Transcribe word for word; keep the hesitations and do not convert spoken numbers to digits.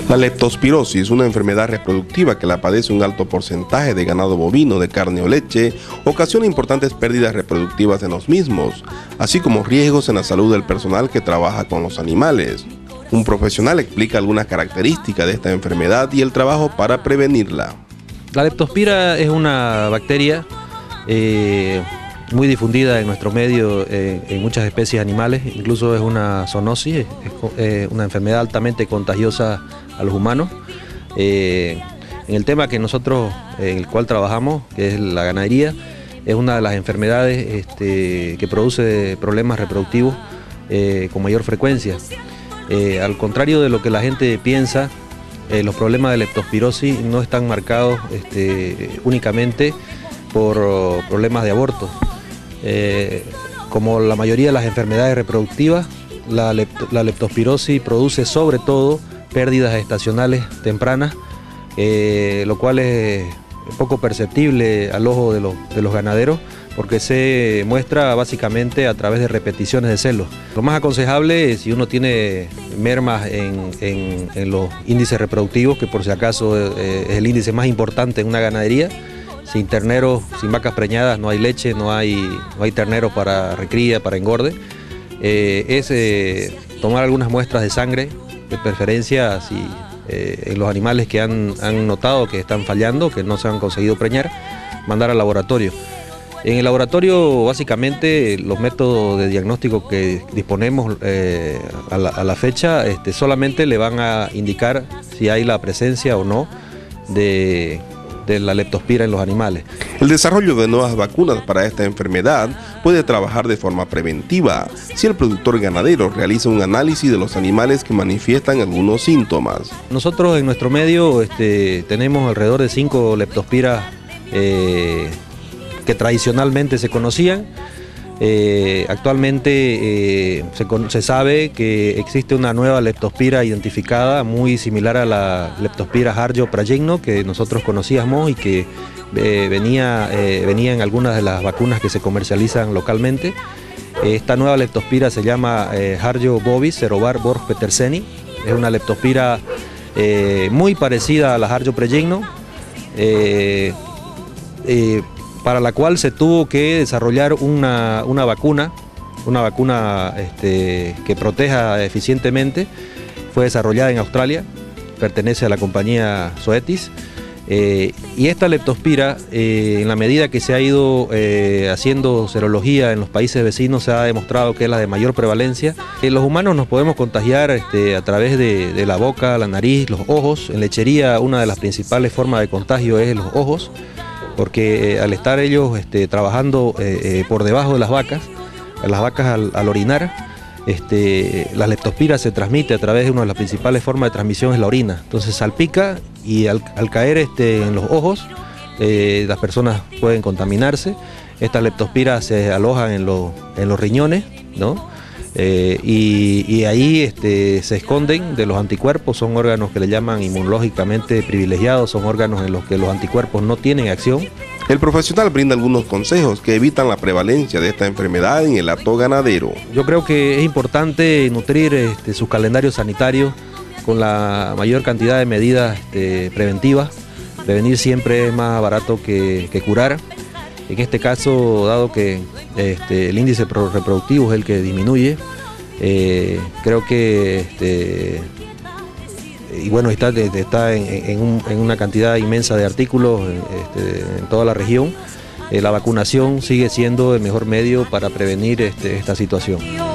La leptospirosis es una enfermedad reproductiva que la padece un alto porcentaje de ganado bovino de carne o leche, ocasiona importantes pérdidas reproductivas en los mismos, así como riesgos en la salud del personal que trabaja con los animales. Un profesional explica algunas características de esta enfermedad y el trabajo para prevenirla. La leptospira es una bacteria eh, muy difundida en nuestro medio eh, en muchas especies animales, incluso es una zoonosis, es, es una enfermedad altamente contagiosa a los humanos. Eh, en el tema que nosotros, en el cual trabajamos, que es la ganadería, es una de las enfermedades este, que produce problemas reproductivos eh, con mayor frecuencia. Eh, al contrario de lo que la gente piensa, eh, los problemas de leptospirosis no están marcados este, únicamente por oh, problemas de aborto. Eh, como la mayoría de las enfermedades reproductivas, la, lept la leptospirosis produce sobre todo pérdidas estacionales tempranas, eh, lo cual es poco perceptible al ojo de los, de los ganaderos, porque se muestra básicamente a través de repeticiones de celos. Lo más aconsejable es si uno tiene mermas en, en, en los índices reproductivos, que por si acaso eh, es el índice más importante en una ganadería. Sin terneros, sin vacas preñadas no hay leche, no hay, no hay ternero para recría, para engorde. Eh, es eh, tomar algunas muestras de sangre, de preferencia si, eh, en los animales que han, han notado que están fallando, que no se han conseguido preñar, mandar al laboratorio. En el laboratorio, básicamente, los métodos de diagnóstico que disponemos eh, a, la, a la fecha este, solamente le van a indicar si hay la presencia o no de, de la leptospira en los animales. El desarrollo de nuevas vacunas para esta enfermedad puede trabajar de forma preventiva si el productor ganadero realiza un análisis de los animales que manifiestan algunos síntomas. Nosotros en nuestro medio este, tenemos alrededor de cinco leptospiras eh, que tradicionalmente se conocían. Eh, actualmente eh, se, se sabe que existe una nueva leptospira identificada muy similar a la leptospira Harjo pragigno que nosotros conocíamos y que eh, venía, eh, venía en algunas de las vacunas que se comercializan localmente. Esta nueva leptospira se llama eh, Harjo bovis serobar borg peterseni. Es una leptospira eh, muy parecida a la Harjo pragigno, eh, eh, para la cual se tuvo que desarrollar una, una vacuna, una vacuna este, que proteja eficientemente. Fue desarrollada en Australia, pertenece a la compañía Zoetis. Eh, y esta leptospira, eh, en la medida que se ha ido eh, haciendo serología en los países vecinos, se ha demostrado que es la de mayor prevalencia. En los humanos nos podemos contagiar este, a través de, de la boca, la nariz, los ojos. En lechería, una de las principales formas de contagio es los ojos, porque eh, al estar ellos este, trabajando eh, eh, por debajo de las vacas, las vacas al, al orinar, este, la leptospira se transmite a través de una de las principales formas de transmisión, es la orina. Entonces salpica y al, al caer este, en los ojos, eh, las personas pueden contaminarse. Estas leptospiras se alojan en, lo, en los riñones, ¿no? Eh, y, y ahí este, se esconden de los anticuerpos. Son órganos que le llaman inmunológicamente privilegiados, son órganos en los que los anticuerpos no tienen acción. El profesional brinda algunos consejos que evitan la prevalencia de esta enfermedad en el hato ganadero. Yo creo que es importante nutrir este, sus calendarios sanitarios con la mayor cantidad de medidas este, preventivas. Prevenir siempre es más barato que, que curar. En este caso, dado que este, el índice reproductivo es el que disminuye, eh, creo que, este, y bueno, está, está en, en, un, en una cantidad inmensa de artículos este, en toda la región, eh, la vacunación sigue siendo el mejor medio para prevenir este, esta situación.